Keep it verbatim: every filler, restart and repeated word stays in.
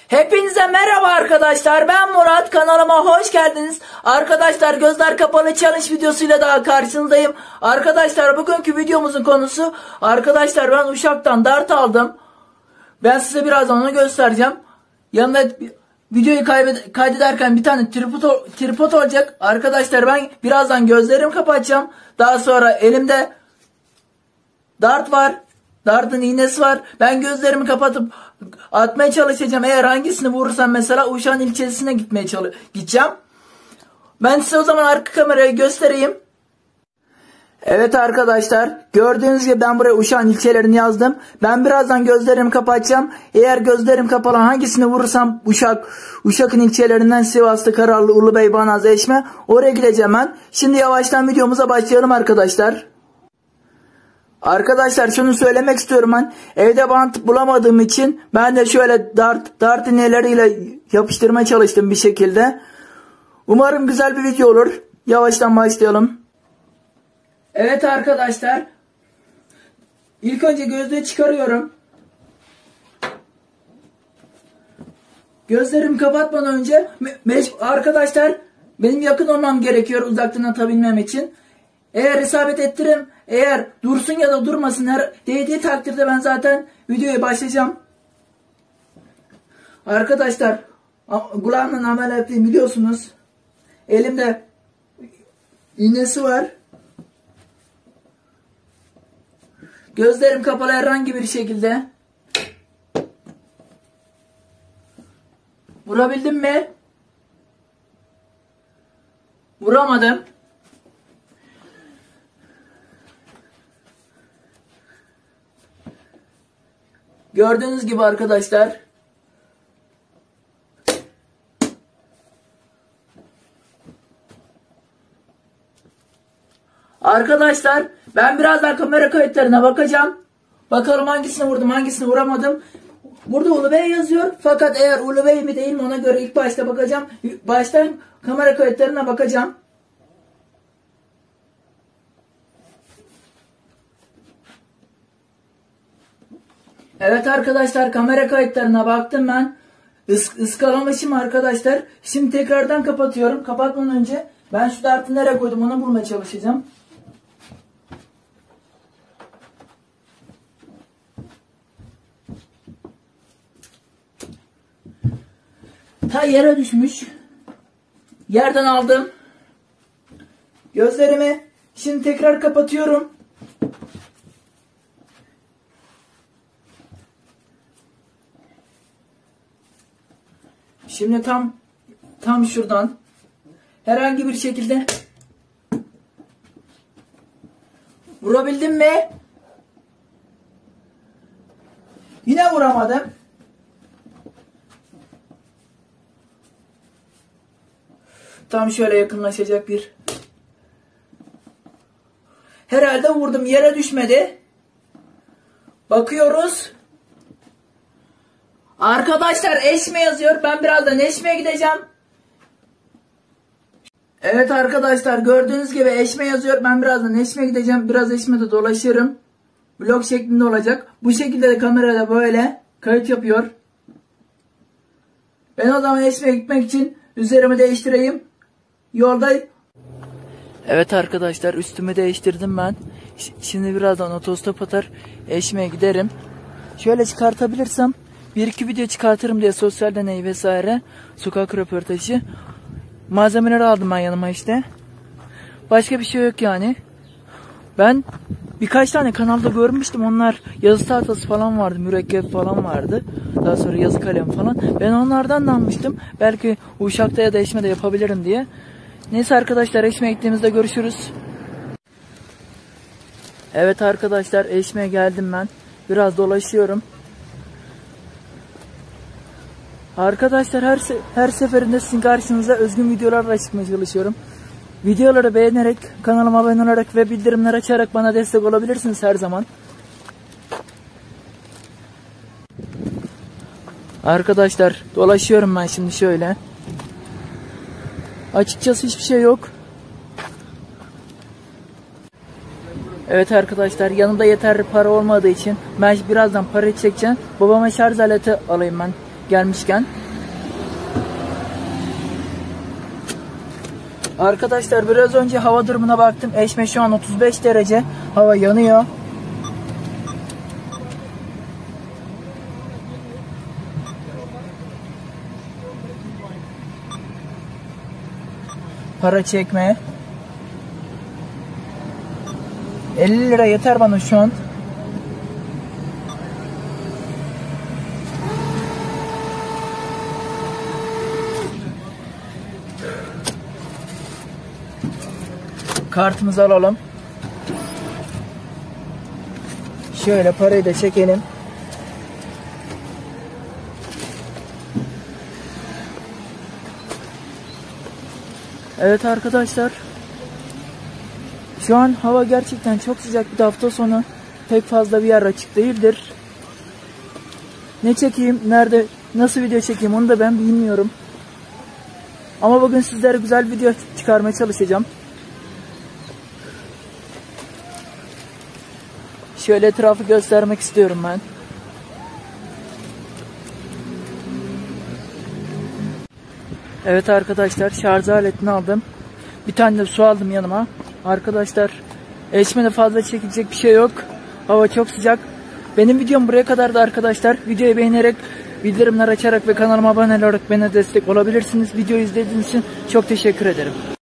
Hepinize merhaba arkadaşlar, ben Murat, kanalıma hoş geldiniz. Arkadaşlar, gözler kapalı challenge videosuyla daha karşınızdayım. Arkadaşlar, bugünkü videomuzun konusu, arkadaşlar ben Uşak'tan dart aldım. Ben size birazdan onu göstereceğim. Yanında videoyu kaydederken bir tane tripod, tripod olacak. Arkadaşlar ben birazdan gözlerimi kapatacağım. Daha sonra elimde dart var. Dartın iğnesi var. Ben gözlerimi kapatıp atmaya çalışacağım. Eğer hangisini vurursam mesela Uşak'ın ilçesine gitmeye çalış gideceğim. Ben size o zaman arka kamerayı göstereyim. Evet arkadaşlar, gördüğünüz gibi ben buraya Uşak'ın ilçelerini yazdım. Ben birazdan gözlerimi kapatacağım. Eğer gözlerim kapalı hangisini vurursam Uşak, Uşak'ın ilçelerinden Sivaslı, Kararlı, Ulubey, Banaz, Eşme, oraya gideceğim ben. Şimdi yavaştan videomuza başlayalım arkadaşlar. Arkadaşlar şunu söylemek istiyorum, ben evde bant bulamadığım için ben de şöyle dart, dart iğneleriyle yapıştırmaya çalıştım bir şekilde. Umarım güzel bir video olur. Yavaştan başlayalım. Evet arkadaşlar, ilk önce gözlüğü çıkarıyorum. Gözlerimi kapatmadan önce arkadaşlar benim yakın olmam gerekiyor uzaktan atabilmem için. Eğer isabet ettirim, eğer dursun ya da durmasın, her değdiği takdirde ben zaten videoya başlayacağım. Arkadaşlar kulağımdan ameliyatıyım biliyorsunuz. Elimde iğnesi var. Gözlerim kapalı herhangi bir şekilde. Vurabildim mi? Vuramadım. Gördüğünüz gibi arkadaşlar. Arkadaşlar ben birazdan kamera kayıtlarına bakacağım. Bakalım hangisini vurdum, hangisini vuramadım. Burada Ulubey yazıyor. Fakat eğer Ulubey mi değil mi ona göre ilk başta bakacağım. Baştan kamera kayıtlarına bakacağım. Evet arkadaşlar, kamera kayıtlarına baktım ben. Is ıskalamışım arkadaşlar. Şimdi tekrardan kapatıyorum. Kapatmadan önce ben şu dartı nereye koydum onu bulmaya çalışacağım. Ta yere düşmüş. Yerden aldım. Gözlerimi şimdi tekrar kapatıyorum. Şimdi tam tam şuradan herhangi bir şekilde vurabildim mi? Yine vuramadım. Tam şöyle yakınlaşacak bir. Herhalde vurdum, yere düşmedi. Bakıyoruz. Arkadaşlar Eşme yazıyor. Ben birazdan Eşme'ye gideceğim. Evet arkadaşlar, gördüğünüz gibi Eşme yazıyor. Ben birazdan Eşme'ye gideceğim. Biraz Eşme'de dolaşırım. Vlog şeklinde olacak. Bu şekilde de kamerada böyle kayıt yapıyor. Ben o zaman Eşme'ye gitmek için üzerimi değiştireyim. Yoldayım. Evet arkadaşlar, üstümü değiştirdim ben. Şimdi birazdan otostop atar Eşme'ye giderim. Şöyle çıkartabilirsem bir iki video çıkartırım diye sosyal deney vesaire, sokak röportajı. Malzemeleri aldım ben yanıma işte. Başka bir şey yok yani. Ben birkaç tane kanalda görmüştüm, onlar yazı tahtası falan vardı, mürekkep falan vardı. Daha sonra yazı kalem falan. Ben onlardan da almıştım. Belki Uşak'ta ya da Eşme'de yapabilirim diye. Neyse arkadaşlar, Eşme'ye gittiğimizde görüşürüz. Evet arkadaşlar, Eşme'ye geldim ben. Biraz dolaşıyorum. Arkadaşlar her se her seferinde sizin karşınıza özgün videolarla çıkmaya çalışıyorum. Videoları beğenerek, kanalıma abone olarak ve bildirimler açarak bana destek olabilirsiniz her zaman. Arkadaşlar dolaşıyorum ben şimdi şöyle. Açıkçası hiçbir şey yok. Evet arkadaşlar, yanımda yeterli para olmadığı için ben birazdan para çekeceğim. Babama şarj aleti alayım ben. gelmişken. Arkadaşlar biraz önce hava durumuna baktım. Eşme şu an otuz beş derece. Hava yanıyor. Para çekme. elli lira yeter bana şu an. Kartımızı alalım. Şöyle parayı da çekelim. Evet arkadaşlar. Şu an hava gerçekten çok sıcak, bir de hafta sonu pek fazla bir yer açık değildir. Ne çekeyim, nerede, nasıl video çekeyim onu da ben bilmiyorum. Ama bugün sizlere güzel video çıkarmaya çalışacağım. Şöyle etrafı göstermek istiyorum ben. Evet arkadaşlar, şarj aletini aldım. Bir tane de su aldım yanıma. Arkadaşlar, Eşme'de fazla çekilecek bir şey yok. Hava çok sıcak. Benim videom buraya kadardı arkadaşlar. Videoyu beğenerek, bildirimler açarak ve kanalıma abone olarak bana destek olabilirsiniz. Videoyu izlediğiniz için çok teşekkür ederim.